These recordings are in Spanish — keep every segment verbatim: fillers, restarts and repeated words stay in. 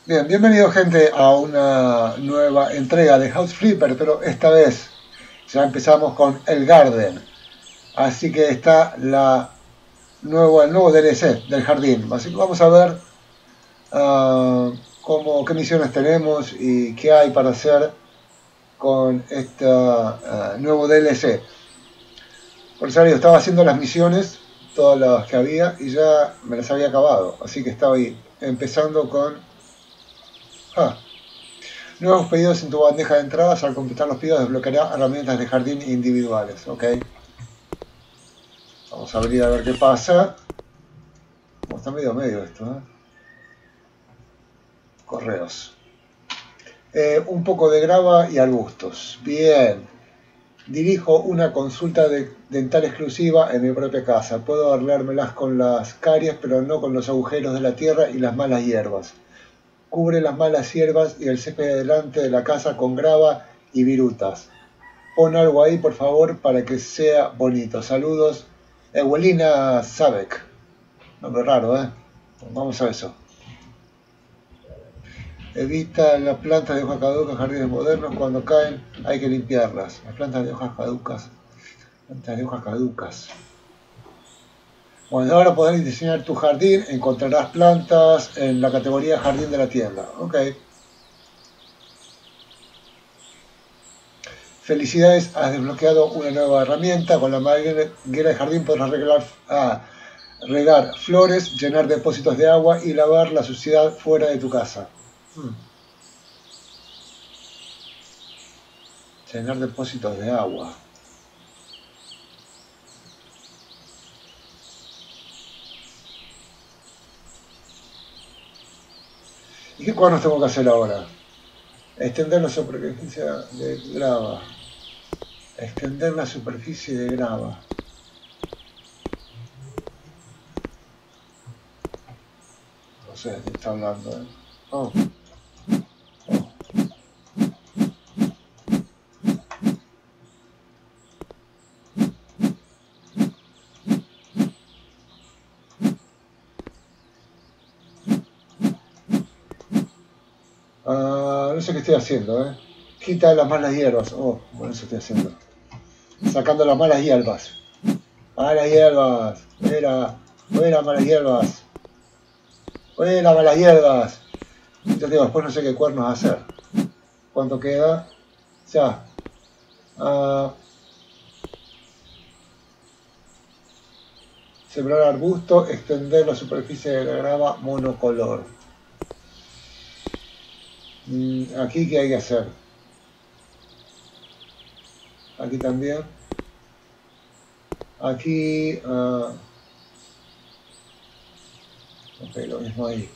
Bien, bienvenido gente a una nueva entrega de House Flipper, pero esta vez ya empezamos con el Garden. Así que está la nuevo, el nuevo D L C del jardín. Así que vamos a ver uh, cómo, qué misiones tenemos y qué hay para hacer con este uh, nuevo D L C. Por eso yo estaba haciendo las misiones, todas las que había, y ya me las había acabado. Así que estaba ahí empezando con... Ah, nuevos pedidos en tu bandeja de entradas. Al completar los pedidos desbloqueará herramientas de jardín individuales. Ok. Vamos a abrir a ver qué pasa. Oh, está medio medio esto, ¿eh? Correos. Eh, un poco de grava y arbustos. Bien. Dirijo una consulta de dental exclusiva en mi propia casa. Puedo arreglármelas con las caries, pero no con los agujeros de la tierra y las malas hierbas. Cubre las malas hierbas y el césped delante de la casa con grava y virutas. Pon algo ahí, por favor, para que sea bonito. Saludos, Ewelina Sabek. Nombre raro, ¿eh? Vamos a eso. Evita las plantas de hojas caducas en jardines modernos. Cuando caen hay que limpiarlas. Las plantas de hojas caducas. Plantas de hojas caducas. Bueno, ahora podrás diseñar tu jardín. Encontrarás plantas en la categoría jardín de la tienda. Ok. Felicidades, has desbloqueado una nueva herramienta. Con la manguera de jardín podrás regalar... Ah, regar flores, llenar depósitos de agua y lavar la suciedad fuera de tu casa. Hmm. Llenar depósitos de agua. ¿Y qué cuadros tengo que hacer ahora? Extender la superficie de grava. Extender la superficie de grava. No sé de qué está hablando. ¿eh? Oh. Uh, no sé qué estoy haciendo, ¿eh? Quita las malas hierbas. Oh, bueno, eso estoy haciendo. Sacando las malas hierbas. Malas hierbas. Fuera. Fuera, malas hierbas. Fuera, malas hierbas. Yo digo, después no sé qué cuernos hacer. ¿Cuánto queda? Ya. Uh, sembrar arbusto. Extender la superficie de la grava monocolor. Mm, aquí, ¿qué hay que hacer? Aquí también. Aquí... Uh, ok, lo mismo ahí.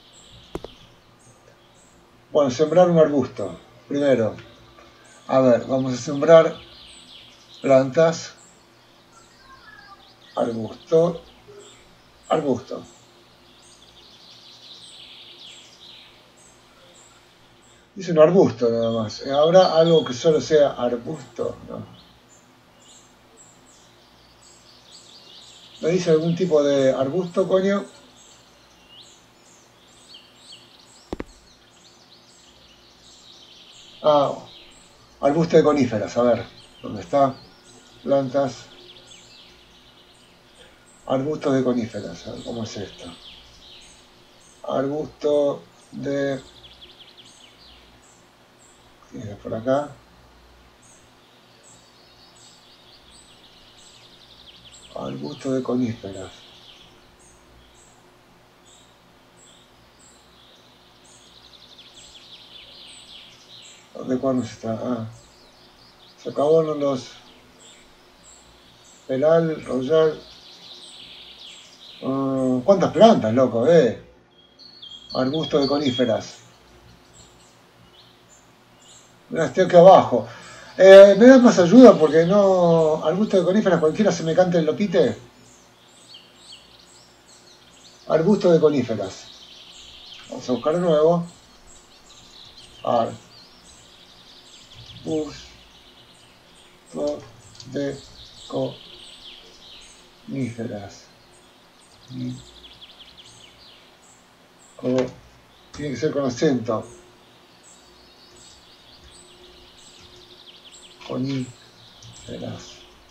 Bueno, sembrar un arbusto. Primero. A ver, vamos a sembrar plantas. Arbusto. Arbusto. Dice un arbusto nada más. ¿Habrá algo que solo sea arbusto? No. ¿Me dice algún tipo de arbusto, coño? Ah, arbusto de coníferas. A ver, ¿dónde está? Plantas. Arbustos de coníferas. A ver, ¿cómo es esto? Arbusto de... ¿Tienes por acá? Arbusto de coníferas. ¿Dónde cuándo está? Ah. Se acabaron los... Peral, Royal... Uh, ¿Cuántas plantas, loco, eh? Arbusto de coníferas. Mira, estoy aquí abajo. Eh, ¿Me das más ayuda? Porque no... Arbusto de coníferas, cualquiera se me canta el lopite. Arbusto de coníferas. Vamos a buscar de nuevo. Arbusto de coníferas. Tiene que ser con acento. Coníferas.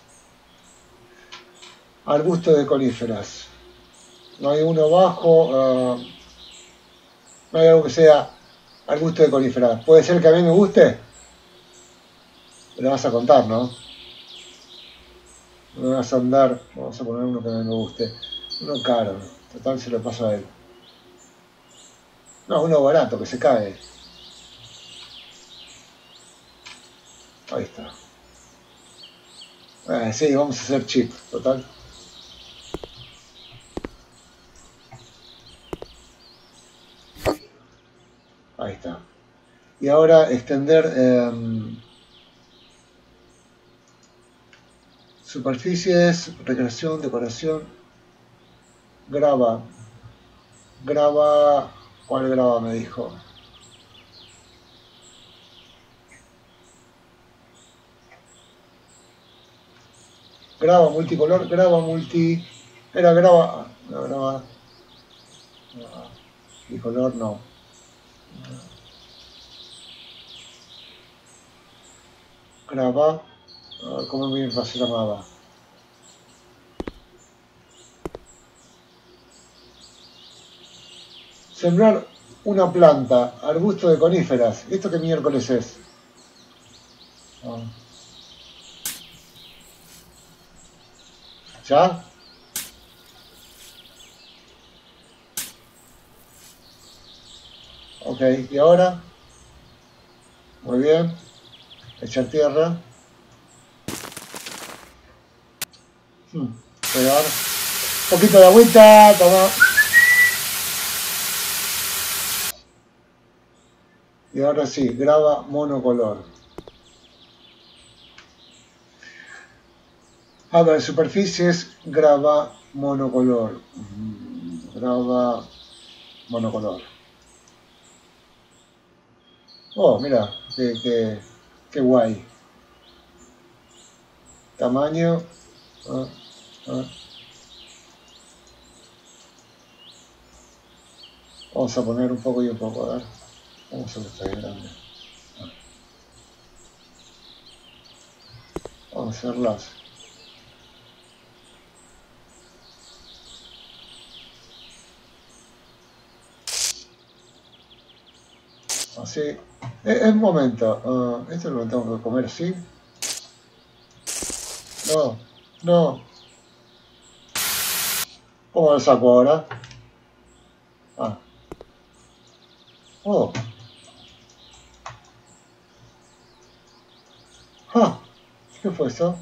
Arbusto de coníferas. No hay uno bajo. Uh, no hay algo que sea arbusto de coníferas. ¿Puede ser que a mí me guste? Me lo vas a contar, ¿no? No me vas a andar. Vamos a poner uno que a mí me guste. Uno caro. Total se lo paso a él. No, uno barato que se cae. Ahí está. Eh, sí, vamos a hacer chip. Total. Ahí está. Y ahora extender eh, superficies, recreación, decoración, grava. Grava, ¿cuál grava me dijo? Grava multicolor, grava multi... Era grava... No, grava... No, multicolor no. Grava... A ver cómo me se llamaba. Sembrar una planta, arbusto de coníferas. ¿Esto qué miércoles es? Ah. ¿Ya? Ok, ¿y ahora? Muy bien. Echar tierra. Hmm. Pegar. Un poquito de agüita, toma. Y ahora sí, grava monocolor. A ver, superficies, grava monocolor. Grava monocolor. Oh, mira, qué, qué, qué guay. Tamaño. Ah, ah. Vamos a poner un poco y un poco, a ver. Vamos a ver, está bien grande. Ah. Vamos a hacerlas. Así. Es, es un momento. Uh, esto lo tengo que comer así. No, no. ¿Cómo lo saco ahora? Ah. Oh. Ah. ¿Qué fue eso?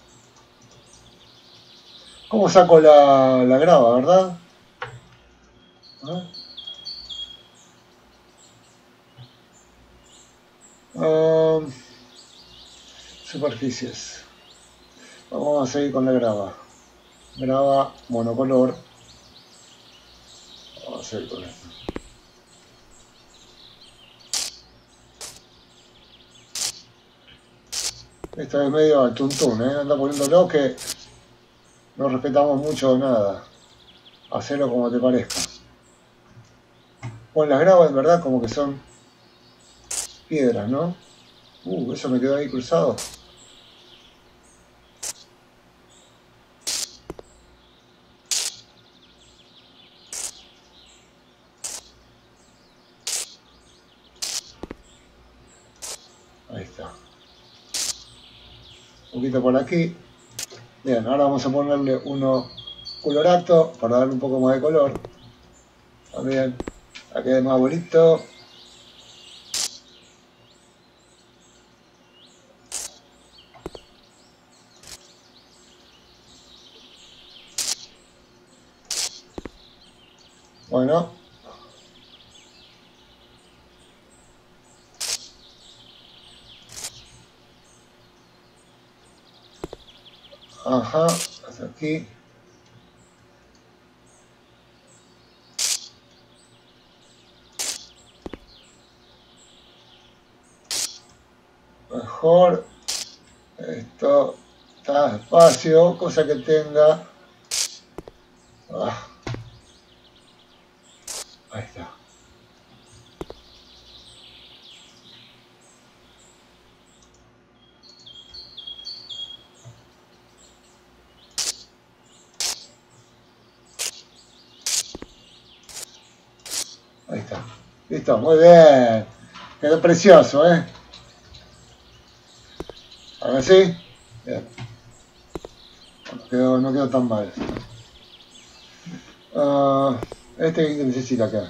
¿Cómo saco la, la grava, verdad? ¿Ah? Um, superficies. Vamos a seguir con la grava. Grava monocolor. Vamos a seguir con esto. Esto es medio al tuntún, ¿eh? Anda poniéndolo que no respetamos mucho nada. Hacelo como te parezca. Bueno, las gravas en verdad como que son piedras, ¿no? Uh, eso me quedó ahí cruzado. Ahí está. Un poquito por aquí. Bien, ahora vamos a ponerle uno colorato para darle un poco más de color. También, para que quede más bonito. Bueno. Ajá, hasta aquí. Mejor. Esto está despacio, cosa que tenga. Ah. Ahí está. Ahí está. Listo, muy bien. Quedó precioso, ¿eh? Ahora sí. Bien. No quedó, no quedó tan mal. Uh, este que necesita acá.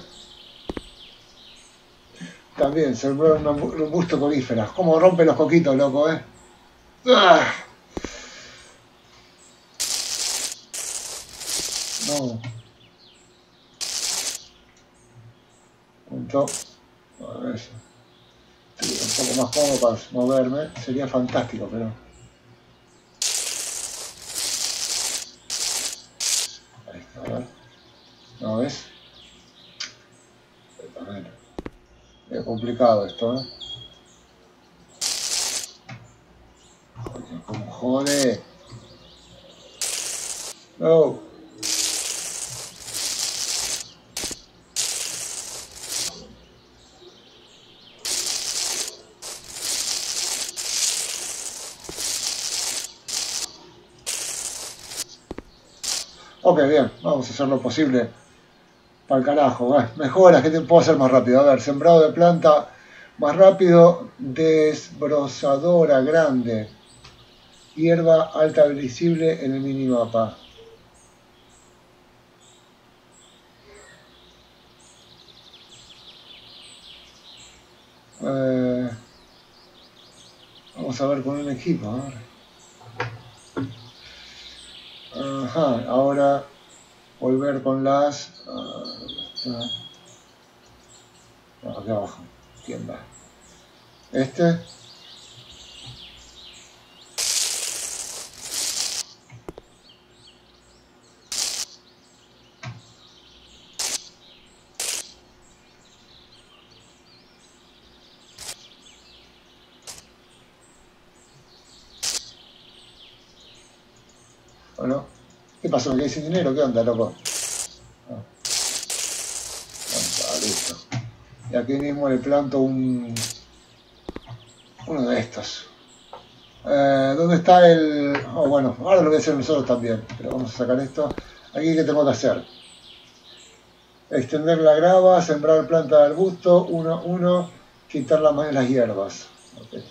También, sembrar un busto conífera. Como rompe los coquitos, loco, ¿eh? ¡Ah! No. Punto. A ver, estoy un poco más cómodo para moverme. Sería fantástico, pero... Ahí está, a ver. ¿No ves? También. Es complicado esto, ¿eh? Joder, como jode. No. Ok, bien, vamos a hacer lo posible para el carajo. Bueno, mejoras, ¿qué te puedo hacer más rápido? A ver, sembrado de planta más rápido, desbrozadora grande, hierba alta visible en el minimapa. Eh, vamos a ver con un equipo. A ver. Ajá, ahora volver con las... Uh, no, aquí abajo. ¿Quién va? Este. Bueno, ¿qué pasó? ¿Me quedé sin dinero? ¿Qué onda, loco? Ah. Bueno, listo. Y aquí mismo le planto un... uno de estos. Eh, ¿Dónde está el...? Oh, bueno, ahora lo voy a hacer nosotros también. Pero vamos a sacar esto. Aquí, ¿qué tengo que hacer? Extender la grava, sembrar planta de arbusto, uno, uno, quitar la, las hierbas. Okay.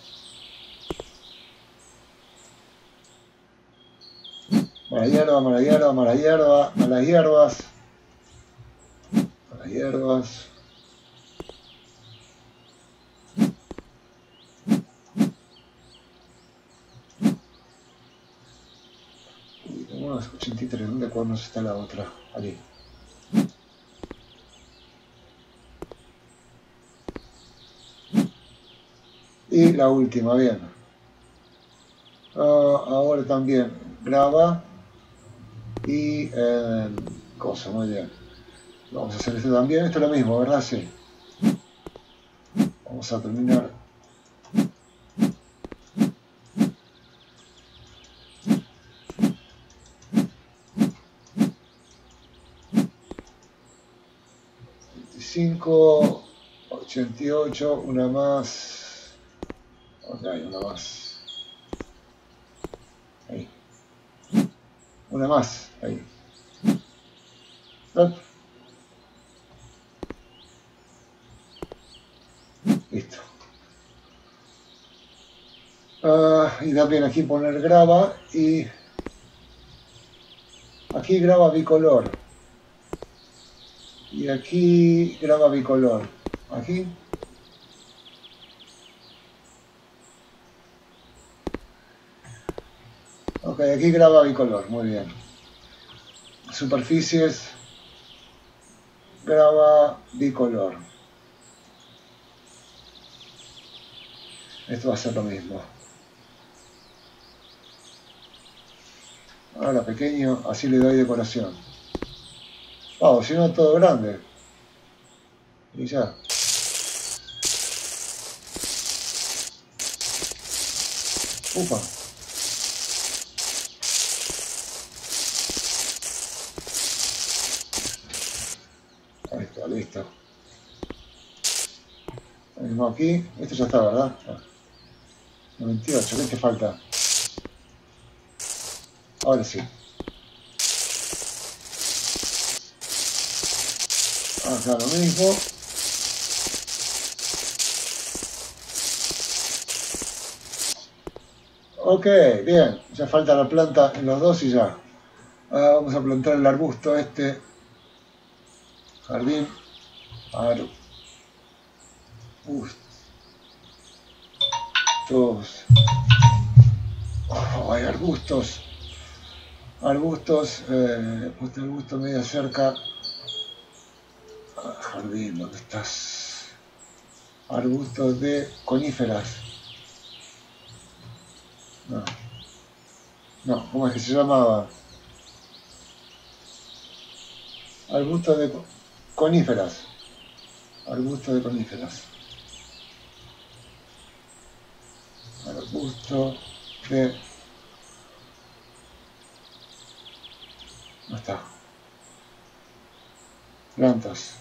Mala hierba, mala hierba, mala hierba, malas hierbas. Malas hierbas. Uy, tengo unos ochenta y tres, ¿dónde cuernos está la otra? Aquí. Y la última, bien. Uh, ahora también graba y eh, cosa, muy bien. Vamos a hacer esto también, esto es lo mismo, ¿verdad? Sí. Vamos a terminar. veinticinco, ochenta y ocho, una más. Ok, una más. Ahí. Una más, ahí. ¿No? Listo. Uh, y también aquí poner grava y aquí grava bicolor. Y aquí grava bicolor. Aquí. Ok, aquí grava bicolor, muy bien. Superficies, grava bicolor. Esto va a ser lo mismo. Ahora pequeño, así le doy decoración. Wow, si no todo grande. Y ya. Upa. Ahí está, listo. Lo mismo aquí. Esto ya está, ¿verdad? noventa y ocho, ¿qué te falta? Ahora sí. Acá lo mismo. Ok, bien. Ya falta la planta en los dos y ya. Ahora vamos a plantar el arbusto este. Jardín. Arbustos. Oh, hay arbustos. Arbustos. Eh, puse arbusto medio cerca. Ah, jardín, ¿dónde estás? Arbustos de coníferas. No. No, ¿cómo es que se llamaba? Arbustos de coníferas. Arbusto de coníferas. Arbusto de... ¿Dónde está? Plantas.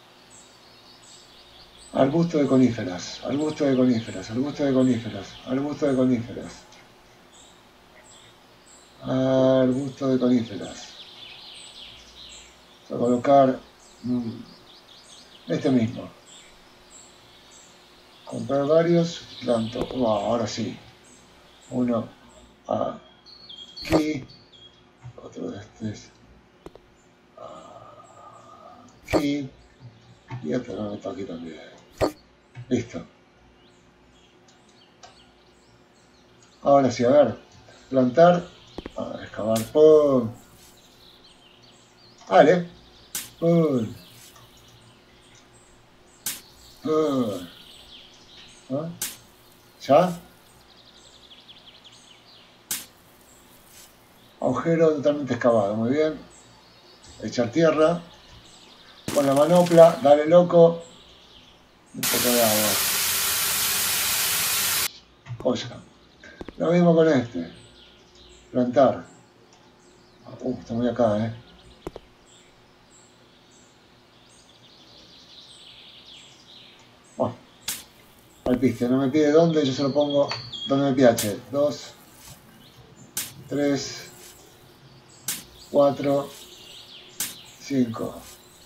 Arbusto de coníferas. Arbusto de coníferas. Arbusto de coníferas. Arbusto de coníferas. Arbusto de coníferas. Vamos a colocar este mismo. Comprar varios. Planto. Oh, ahora sí. Uno aquí. Otro de estos. Aquí. Y otro lo meto aquí también. Listo. Ahora sí, a ver. Plantar. A excavar. ¡Pum! Vale. ¡Pum! ¡Pum! ¿Ah? ¿Ya? Agujero totalmente excavado. Muy bien. Echar tierra. Con la manopla. Dale loco. Un poco de agua. Joya. Lo mismo con este. Plantar. Uh, está muy acá, eh. Bueno. Al piste. No me pide dónde. Yo se lo pongo donde me piache. Dos. Tres. Cuatro. Cinco.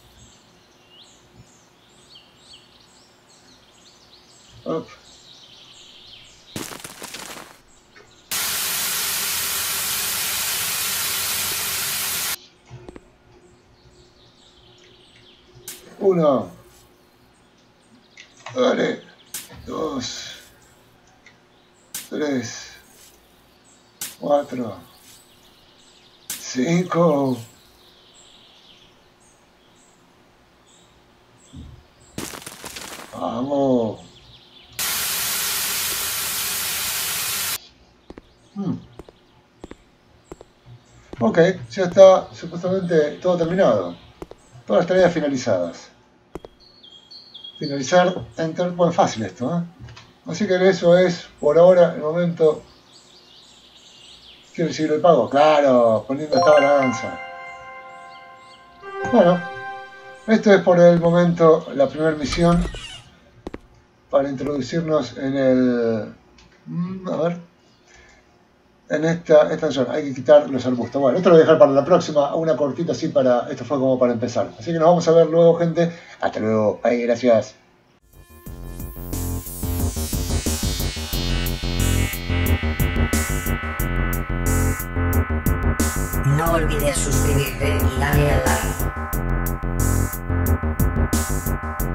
Up. Uno. Dale. Dos. Tres. Cuatro. Cinco. Vamos. Hmm. Ok, ya está supuestamente todo terminado. Todas las tareas finalizadas. Finalizar, enter. Bueno, fácil esto, ¿eh? Así que eso es, por ahora, el momento. ¿Quiero recibir el pago? Claro, poniendo esta balanza. Bueno, esto es por el momento la primera misión para introducirnos en el... A ver. En esta estación hay que quitar los arbustos. Bueno, esto lo voy a dejar para la próxima, una cortita así para... Esto fue como para empezar. Así que nos vamos a ver luego, gente. Hasta luego. Bye, gracias. No olvides suscribirte y darle al like.